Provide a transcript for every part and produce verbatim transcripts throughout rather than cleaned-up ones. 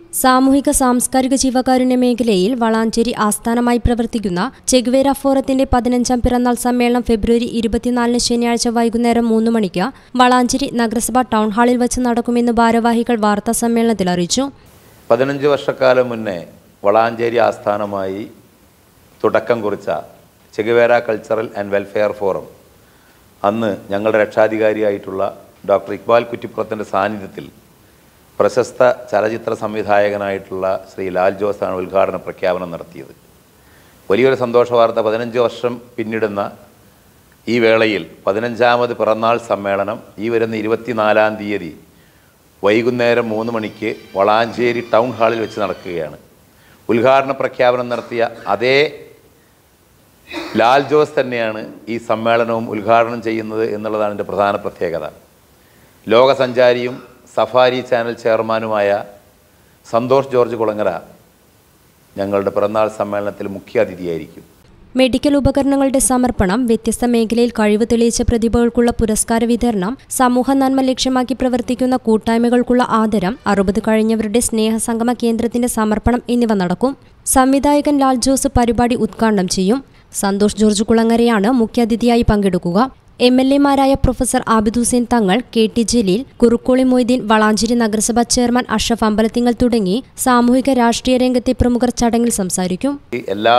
സാമൂഹിക സാംസ്കാരിക ജീവകാരുണ്യ മേഖലയിൽ വളാഞ്ചേരി ആസ്ഥാനമായി പ്രവർത്തിക്കുന്ന ചെഗ്വേര ഫോറത്തിന്റെ പതിനഞ്ചാം പിറന്നാൾ സമ്മേളനം ഫെബ്രുവരി ഇരുപത്തിനാലിന് ശനിയാഴ്ച വൈകുന്നേരം മൂന്ന് മണിക്ക് വളാഞ്ചേരി നഗരസഭ ടൗൺ ഹാളിൽ വെച്ച് നടക്കുമെന്ന് ഭാരവാഹികൾ വാർത്താ സമ്മേളനത്തിൽ അറിയിച്ചു. പതിനഞ്ച് വർഷക്കാലം മുന്നേ വളാഞ്ചേരി ആസ്ഥാനമായി തുടക്കം കുറിച്ച Che Guevara cultural and welfare forum അന്ന് ഞങ്ങളുടെ രക്ഷാധികാരിയായിട്ടുള്ള ഡോക്ടർ ഇക്ബാൽ കുറ്റിപ്പുറത്തിൻ്റെ സാന്നിധ്യത്തിൽ പ്രശസ്ത ചലച്ചിത്ര സംവിധായകനായിട്ടുള്ള ശ്രീ ലാൽ ജോസാണ് ഉദ്ഘാടന പ്രഖ്യാപനം നടത്തിയത്. വലിയൊരു സന്തോഷ വാർത്ത. പതിനഞ്ച് വർഷം പിന്നിടുന്ന ഈ വേളയിൽ പതിനഞ്ചാമത് പിറന്നാൾ സമ്മേളനം ഈ വരുന്ന ഇരുപത്തിനാലാം തീയതി വൈകുന്നേരം മൂന്ന് മണിക്ക് വളാഞ്ചേരി ടൗൺ ഹാളിൽ വെച്ച് നടക്കുകയാണ്. ഉദ്ഘാടന പ്രഖ്യാപനം നടത്തിയ അതേ ലാൽ ജോസ് തന്നെയാണ് ഈ സമ്മേളനവും ഉദ്ഘാടനം ചെയ്യുന്നത് എന്നുള്ളതാണ് എൻ്റെ പ്രധാന പ്രത്യേകത. ലോകസഞ്ചാരിയും സഫാരി ചാനൽ ചെയർമാനുമായ സന്തോഷ് ജോർജ് കുളങ്ങര ഞങ്ങളുടെ പിറന്നാൾ സമ്മേളനത്തിൽ മുഖ്യ അതിഥിയായിരിക്കും. മെഡിക്കൽ ഉപകരണങ്ങളുടെ സമർപ്പണം, വ്യത്യസ്ത മേഖലയിൽ കഴിവ് തെളിയിച്ച പ്രതിഭകൾക്കുള്ള പുരസ്കാര വിതരണം, സമൂഹ നന്മ ലക്ഷ്യമാക്കി പ്രവർത്തിക്കുന്ന കൂട്ടായ്മകൾക്കുള്ള ആദരം, അറുപത് കഴിഞ്ഞവരുടെ സ്നേഹസംഗമ കേന്ദ്രത്തിന്റെ സമർപ്പണം എന്നിവ നടക്കും. സംവിധായകൻ ലാൽ ജോസ് പരിപാടി ഉദ്ഘാടനം ചെയ്യും. സന്തോഷ് ജോർജ് കുളങ്ങരയാണ് മുഖ്യാതിഥിയായി പങ്കെടുക്കുക. എം എൽ എമാരായ professor Abid Hussain Thangal, K T Jaleel, Kurukkoli Moideen, Valanchery നഗരസഭാ ചെയർമാൻ അഷ്റഫ് അമ്പലത്തിങ്ങൽ തുടങ്ങി സാമൂഹിക രാഷ്ട്രീയ രംഗത്തെ പ്രമുഖർ ചടങ്ങിൽ സംസാരിക്കും. എല്ലാ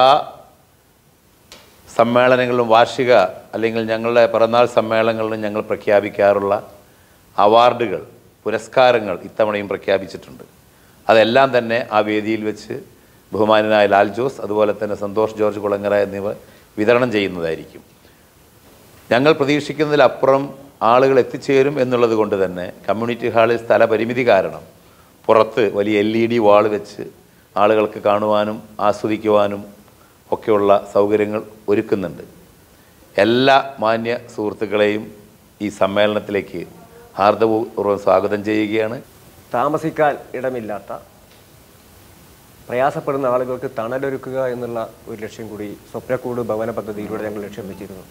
സമ്മേളനങ്ങളിലും വാർഷിക അല്ലെങ്കിൽ ഞങ്ങളുടെ പിറന്നാൾ സമ്മേളനങ്ങളിലും ഞങ്ങൾ പ്രഖ്യാപിക്കാറുള്ള അവാർഡുകൾ, പുരസ്കാരങ്ങൾ ഇത്തവണയും പ്രഖ്യാപിച്ചിട്ടുണ്ട്. അതെല്ലാം തന്നെ ആ വേദിയിൽ വെച്ച് ബഹുമാനനായ ലാൽ ജോസ്, അതുപോലെ തന്നെ സന്തോഷ് ജോർജ് കുളങ്ങര എന്നിവ വിതരണം ചെയ്യുന്നതായിരിക്കും. ഞങ്ങൾ പ്രതീക്ഷിക്കുന്നതിലപ്പുറം ആളുകൾ എത്തിച്ചേരും എന്നുള്ളത് കൊണ്ട് തന്നെ കമ്മ്യൂണിറ്റി ഹാളിൽ സ്ഥലപരിമിതി കാരണം പുറത്ത് വലിയ എൽ ഇ ഡി വാൾ വെച്ച് ആളുകൾക്ക് കാണുവാനും ആസ്വദിക്കുവാനും ഒക്കെയുള്ള സൗകര്യങ്ങൾ ഒരുക്കുന്നുണ്ട്. എല്ലാ മാന്യ സുഹൃത്തുക്കളെയും ഈ സമ്മേളനത്തിലേക്ക് ഹാർദപൂർവ്വം സ്വാഗതം ചെയ്യുകയാണ്. താമസിക്കാൻ ഇടമില്ലാത്ത പ്രയാസപ്പെടുന്ന ആളുകൾക്ക് തണലൊരുക്കുക എന്നുള്ള ഒരു ലക്ഷ്യം കൂടി സ്വപ്നക്കൂട് ഭവന പദ്ധതിയിലൂടെ ഞങ്ങൾ ലക്ഷ്യം വെച്ചിരുന്നു.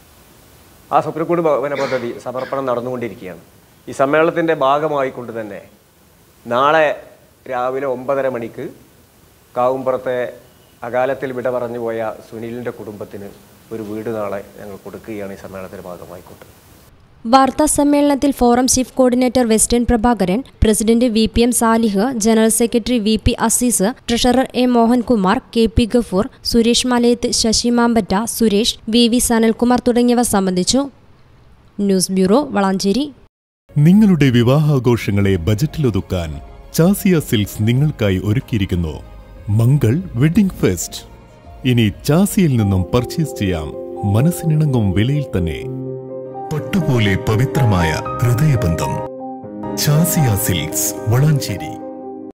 ആ സ്വപ്നക്കൂട് ഭവന പദ്ധതി സമർപ്പണം നടന്നുകൊണ്ടിരിക്കുകയാണ്. ഈ സമ്മേളനത്തിൻ്റെ ഭാഗമായിക്കൊണ്ട് തന്നെ നാളെ രാവിലെ ഒമ്പതര മണിക്ക് കാവുംപുറത്തെ അകാലത്തിൽ വിട പറഞ്ഞു പോയ സുനിലിൻ്റെ കുടുംബത്തിന് ഒരു വീട് നാളെ ഞങ്ങൾ കൊടുക്കുകയാണ് ഈ സമ്മേളനത്തിൻ്റെ ഭാഗമായിക്കൊണ്ട്. വാർത്താ സമ്മേളനത്തിൽ forum chief coordinator western Prabhakaran, president V P M Salih, general secretary V P Azeez, treasurer A Mohankumar, K P Gafoor, Suresh Malayath, Sasi Mampatta, Suresh, V V Sanalkumar തുടങ്ങിയവർ സംബന്ധിച്ചു. News bureau, Valanchery. നിങ്ങളുടെ വിവാഹാഘോഷങ്ങളെ ബജറ്റിലൊതുക്കാൻ ചാസിയ സിൽക്സ് നിങ്ങൾക്കായി ഒരുക്കിയിരിക്കുന്നു മംഗൾ വെഡിംഗ് ഫെസ്റ്റ്. ഇനി ചാസിയിൽ നിന്നും പർച്ചേസ് ചെയ്യാം മനസ്സിനിണങ്ങും വിലയിൽ തന്നെ. പട്ടുപോലെ പവിത്രമായ ഹൃദയബന്ധം. ചാസിയ സിൽക്സ്, വളാഞ്ചേരി.